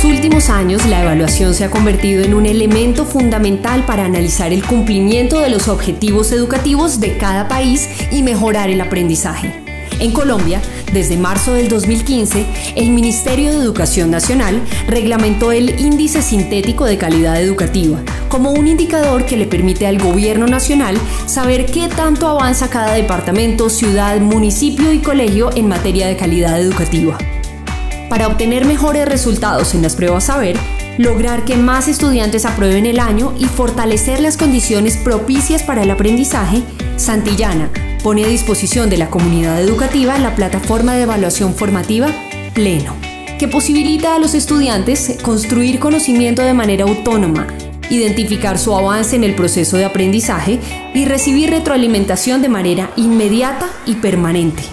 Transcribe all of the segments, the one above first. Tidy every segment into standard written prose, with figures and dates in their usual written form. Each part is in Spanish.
los últimos años, la evaluación se ha convertido en un elemento fundamental para analizar el cumplimiento de los objetivos educativos de cada país y mejorar el aprendizaje. En Colombia, desde marzo del 2015, el Ministerio de Educación Nacional reglamentó el Índice Sintético de Calidad Educativa como un indicador que le permite al Gobierno Nacional saber qué tanto avanza cada departamento, ciudad, municipio y colegio en materia de calidad educativa. Para obtener mejores resultados en las pruebas Saber, lograr que más estudiantes aprueben el año y fortalecer las condiciones propicias para el aprendizaje, Santillana pone a disposición de la comunidad educativa la plataforma de evaluación formativa Pleno, que posibilita a los estudiantes construir conocimiento de manera autónoma, identificar su avance en el proceso de aprendizaje y recibir retroalimentación de manera inmediata y permanente.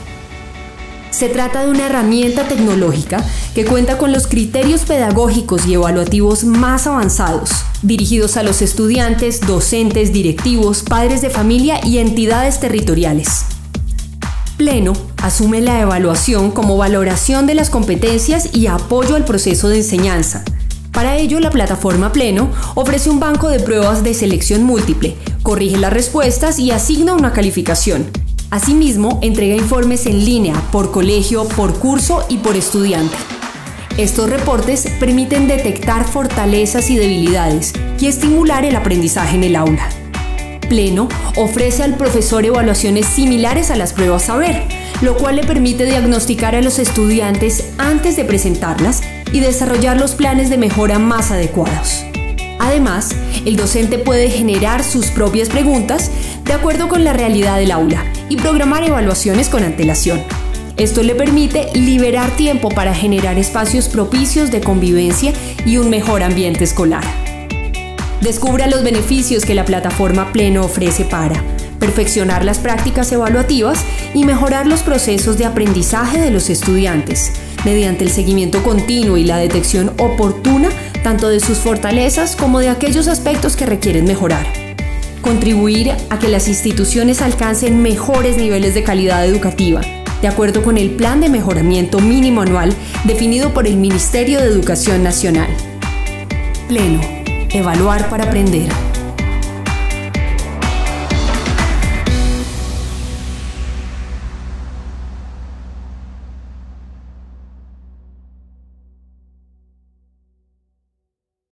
Se trata de una herramienta tecnológica que cuenta con los criterios pedagógicos y evaluativos más avanzados, dirigidos a los estudiantes, docentes, directivos, padres de familia y entidades territoriales. Pleno asume la evaluación como valoración de las competencias y apoyo al proceso de enseñanza. Para ello, la plataforma Pleno ofrece un banco de pruebas de selección múltiple, corrige las respuestas y asigna una calificación. Asimismo, entrega informes en línea, por colegio, por curso y por estudiante. Estos reportes permiten detectar fortalezas y debilidades y estimular el aprendizaje en el aula. Pleno ofrece al profesor evaluaciones similares a las pruebas Saber, lo cual le permite diagnosticar a los estudiantes antes de presentarlas y desarrollar los planes de mejora más adecuados. Además, el docente puede generar sus propias preguntas de acuerdo con la realidad del aula y programar evaluaciones con antelación. Esto le permite liberar tiempo para generar espacios propicios de convivencia y un mejor ambiente escolar. Descubra los beneficios que la plataforma Pleno ofrece para perfeccionar las prácticas evaluativas y mejorar los procesos de aprendizaje de los estudiantes, mediante el seguimiento continuo y la detección oportuna tanto de sus fortalezas como de aquellos aspectos que requieren mejorar. Contribuir a que las instituciones alcancen mejores niveles de calidad educativa, de acuerdo con el Plan de Mejoramiento Mínimo Anual definido por el Ministerio de Educación Nacional. Pleno. Evaluar para aprender.